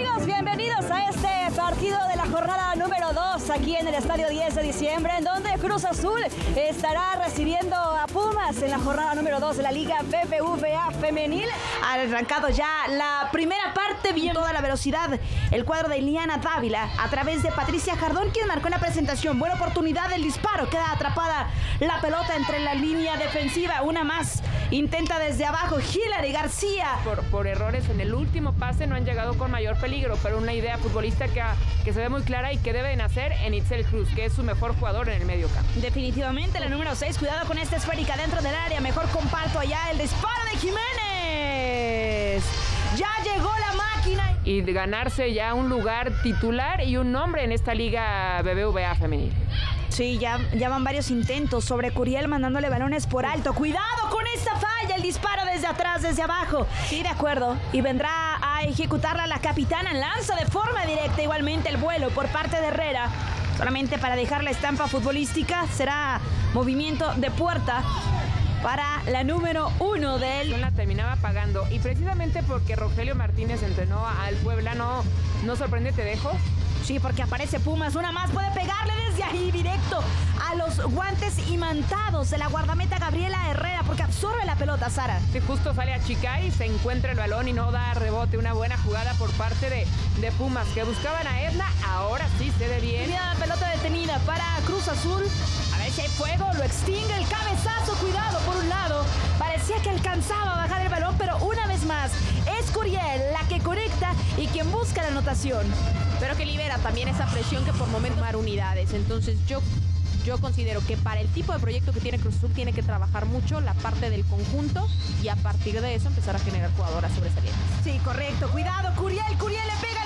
amigos, bienvenidos a este partido de la jornada número 2 aquí en el Estadio 10 de diciembre, en donde Cruz Azul estará recibiendo a Pumas en la jornada número 2 de la Liga BBVA Femenil. Ha arrancado ya la primera parte, bien toda la velocidad, el cuadro de Iliana Dávila a través de Patricia Jardón, quien marcó la presentación. Buena oportunidad del disparo, queda atrapada la pelota entre la línea defensiva, una más, intenta desde abajo Hilary García. Por errores en el último pase no han llegado con mayor peligro, pero una idea futbolista que se ve muy clara y que debe nacer en Itzel Cruz, que es su mejor jugador en el medio campo. Definitivamente la número 6, cuidado con esta esférica dentro del área, mejor comparto allá el disparo de Jiménez. Ya llegó la máquina. Y de ganarse ya un lugar titular y un nombre en esta Liga BBVA femenil. Sí, ya van varios intentos sobre Curiel mandándole balones por alto. Cuidado con esta falla, el disparo desde atrás, desde abajo. Sí, de acuerdo. Y vendrá a ejecutarla la capitana. Lanza de forma directa igualmente el vuelo por parte de Herrera. Solamente para dejar la estampa futbolística, será movimiento de puerta para la número 1 de él. La terminaba pagando, y precisamente porque Rogelio Martínez entrenó al Puebla, no sorprende, te dejo. Sí, porque aparece Pumas, una más, puede pegarle desde ahí directo a los guantes imantados de la guardameta Gabriela Herrera, porque absorbe la pelota, Sara. Sí, justo sale a chicar y se encuentra el balón y no da rebote. Una buena jugada por parte de Pumas, que buscaban a Edna, ahora sí se ve bien. Mira la pelota detenida para Cruz Azul. A ver si hay fuego, lo extingue el cabezazo, cuidado por un lado. Parecía que alcanzaba a bajar el balón, pero una vez más es Curiel la que conecta y quien busca la anotación. Pero que libera también esa presión que por momentos tomar unidades. Entonces yo considero que para el tipo de proyecto que tiene Cruz Azul tiene que trabajar mucho la parte del conjunto y a partir de eso empezar a generar jugadoras sobresalientes. Sí, correcto. Cuidado, Curiel le pega, le pega.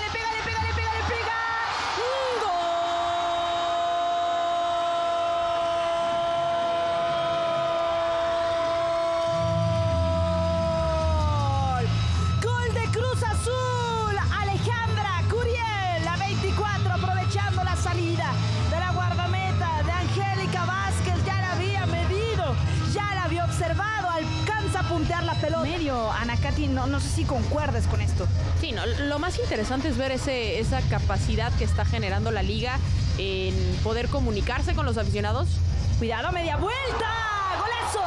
¡Un gol! ¡Gol de Cruz Azul! Alejandra Curiel, la 24, aprovechando la salida de la guardameta de Angélica Vázquez. Ya la había medido, ya la había observado, alcanza a puntear la pelota. Medio, Ana Katy, no sé si concuerdes con esto. Sí, no, lo más interesante es ver esa capacidad que está generando la liga en poder comunicarse con los aficionados. Cuidado, media vuelta, golazo.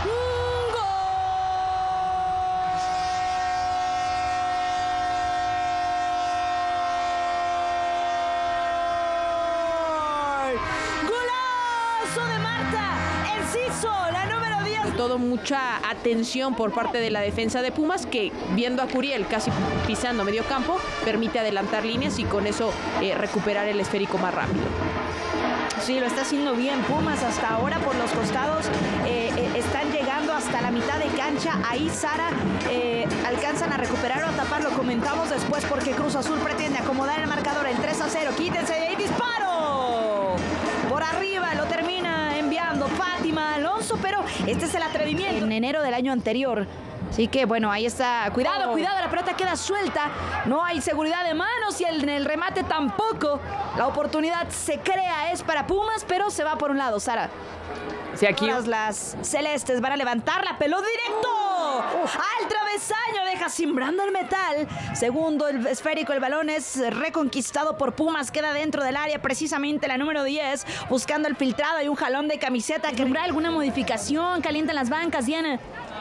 De Marta Enciso, la número 10. Todo mucha atención por parte de la defensa de Pumas, que viendo a Curiel casi pisando medio campo, permite adelantar líneas y con eso recuperar el esférico más rápido. Sí, lo está haciendo bien Pumas hasta ahora por los costados. Están llegando hasta la mitad de cancha. Ahí Sara alcanzan a recuperar o a tapar. Lo comentamos después porque Cruz Azul pretende acomodar el marcador en 3-0. Quítense de ahí, disparo. Por arriba lo termina enviando Fátima Alonso, pero este es el atrevimiento. En enero del año anterior. Así que bueno, ahí está. Cuidado, la pelota queda suelta. No hay seguridad de manos y en el remate tampoco. La oportunidad se crea, es para Pumas, pero se va por un lado, Sara. Sí, aquí las celestes van a levantar la pelota directo al travesaño, deja cimbrando el metal. Segundo el esférico, el balón es reconquistado por Pumas, queda dentro del área, precisamente la número 10, buscando el filtrado. Hay un jalón de camiseta. ¿Habrá alguna modificación? Calientan las bancas, Diana.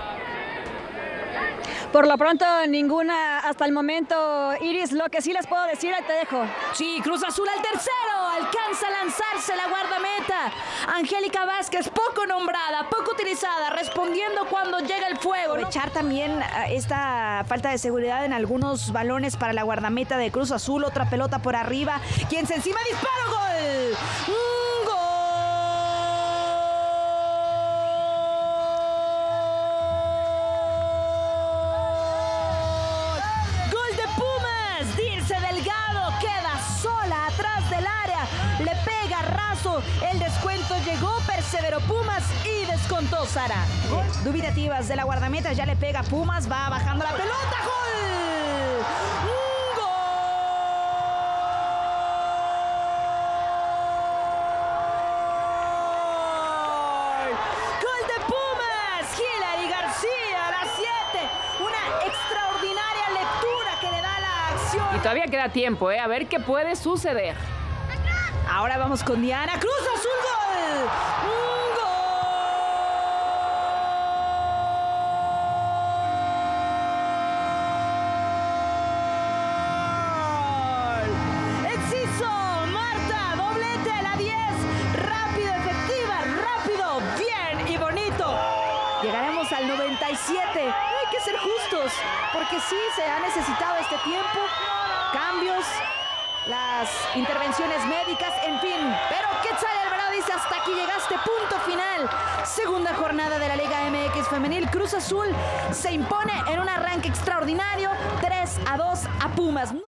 Por lo pronto, ninguna hasta el momento, Iris. Lo que sí les puedo decir, ahí te dejo. Sí, Cruz Azul al tercero. Alcanza a lanzarse la guardameta. Angélica Vázquez, poco nombrada, poco utilizada, respondiendo cuando llega el fuego. Aprovechar también esta falta de seguridad en algunos balones para la guardameta de Cruz Azul. Otra pelota por arriba. Quien se encima, disparo, gol. ¡Un gol! Le pega raso, el descuento llegó, perseveró Pumas y descontó Sara. Dubitativas de la guardameta, ya le pega Pumas, va bajando la pelota, ¡gol! ¡Un gol! ¡Gol de Pumas! Hilary García, a las 7. Una extraordinaria lectura que le da la acción. todavía queda tiempo, a ver qué puede suceder. Ahora vamos con Diana. Cruz Azul, gol. Enciso, Marta, doblete a la 10. Rápido, efectiva, rápido, bien y bonito. Llegaremos al 97. Hay que ser justos, porque sí se ha necesitado este tiempo. Cambios, las intervenciones médicas, en fin. Pero Quetzal Alvarado dice: hasta aquí llegaste, punto final. Segunda jornada de la Liga MX Femenil. Cruz Azul se impone en un arranque extraordinario, 3-2 a Pumas.